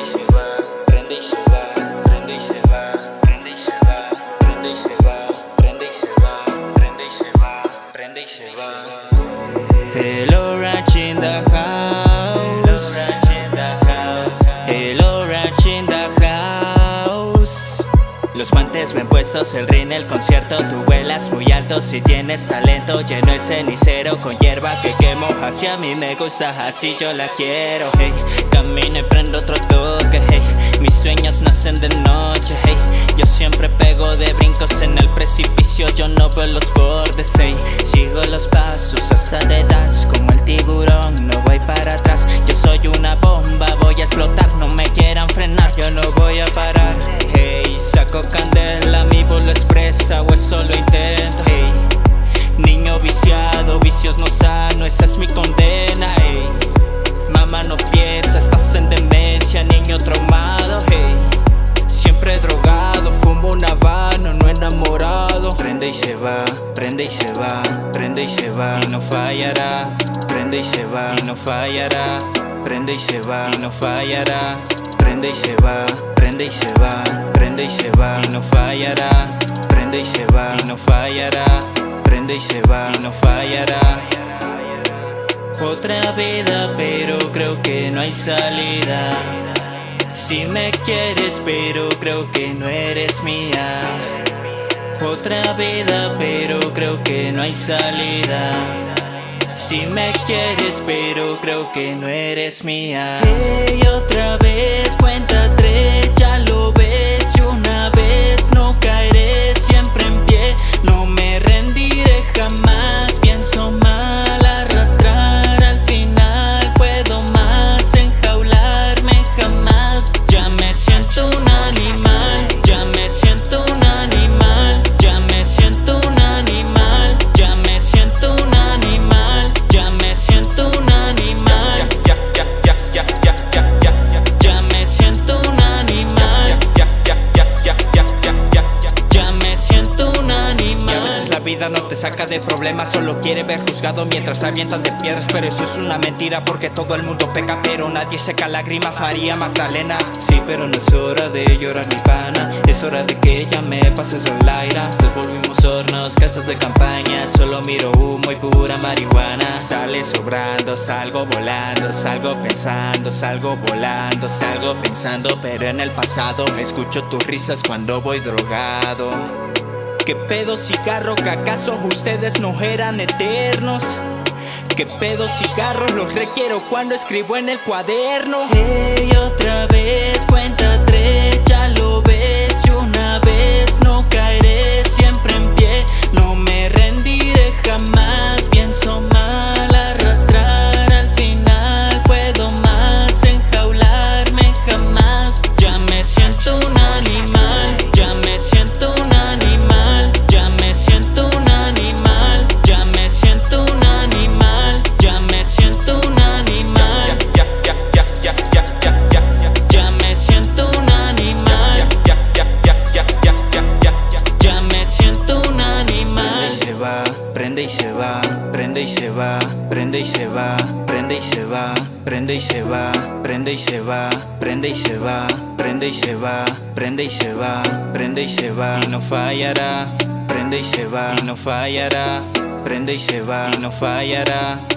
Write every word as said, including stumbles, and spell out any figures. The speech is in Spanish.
y se va, prende y se va, prende y se va, prende y se va, prende y se va, prende y se va, prende y se va, prende y se va. Hello Ranch in the house. Hello Ranch in the house. Los guantes bien puestos, el ring, el concierto. Tú vuelas muy alto si tienes talento. Lleno el cenicero con hierba que quemo. Así a mí me gusta, así yo la quiero. Hey, camino y prendo otro toque. Hey, mis sueños nacen de noche. Hey, yo siempre pego de brincos en el precipicio. Yo no veo los bordes. Hey, sigo los pasos hasta de dance como el tiburón. No voy para atrás. Yo soy una bomba, voy a explotar. No me quieran frenar, yo no voy a parar. Hey, saco candela, mi voz lo expresa o es solo intento. Hey, niño viciado, vicios no sano, esa es mi condena. Hey, mamá no piensa, estás en demencia, niño traumado. Hey, siempre drogado, fumo un habano, no enamorado. Prende y se va, prende y se va, prende y se va y no fallará. Prende y se va y no fallará. Prende y se va y no fallará. Prende y se va, prende y se va, prende y se va y no fallará. Prende y se va y no fallará. Prende y se va y no fallará. Otra vida, pero creo que no hay salida. Si me quieres, pero creo que no eres mía. Otra vida, pero creo que no hay salida. Si me quieres, pero creo que no eres mía. Hey, otra vez, cuenta tres, ya lo ves. Y una vez no caeré, siempre en pie. No me rendiré jamás. Pienso mal, arrastrar al final. Puedo más, enjaularme jamás. Ya me siento un animal. Ya me siento un animal. Ya me siento un animal. Ya me siento un animal. Ya me siento un animal. Ya, ya, ya, ya, ya, ya, ya, ya. Ya me siento un animal. Ya, ya, ya, ya, ya, ya, ya, ya. Ya me siento un animal. Y a veces la vida no te saca de problemas, solo quiere ver juzgado mientras te avientan de piedras. Pero eso es una mentira porque todo el mundo peca, pero nadie seca lágrimas. María Magdalena. Sí, pero no es hora de llorar mi pana. Es hora de que ya me pases el aire. Nos volvimos hornos, casas de campaña. Solo miro humo y pura marihuana. Sale sobrando, salgo volando. Salgo pensando, salgo volando. Salgo pensando, pero en el pasado. Escucho tus risas cuando voy drogado. ¿Qué pedo cigarro? ¿Que acaso ustedes no eran eternos? ¿Qué pedo cigarros? Los requiero cuando escribo en el cuaderno. Hey, otra vez, cuenta tres, ya lo ves. Y una vez no caeré, siempre en pie. No me rendiré jamás. Pienso mal, arrastrar al final. Puedo más, enjaularme jamás. Ya me siento un animal. Ya me siento un animal. Ya me siento un animal. Ya me siento un animal. Ya me siento un animal. Ya, ya, ya, ya, ya, ya, ya, ya. Ya me siento un animal. Ya, ya, ya, ya, ya, ya, ya, ya. Ya me siento un animal. Prende y se va, prende y se va, prende y se va, prende y se va, prende y se va, prende y se va, prende y se va, prende y se va, prende y se va, prende y se va y no fallará. Prende y se va y no fallará. Prende y se va y no fallará.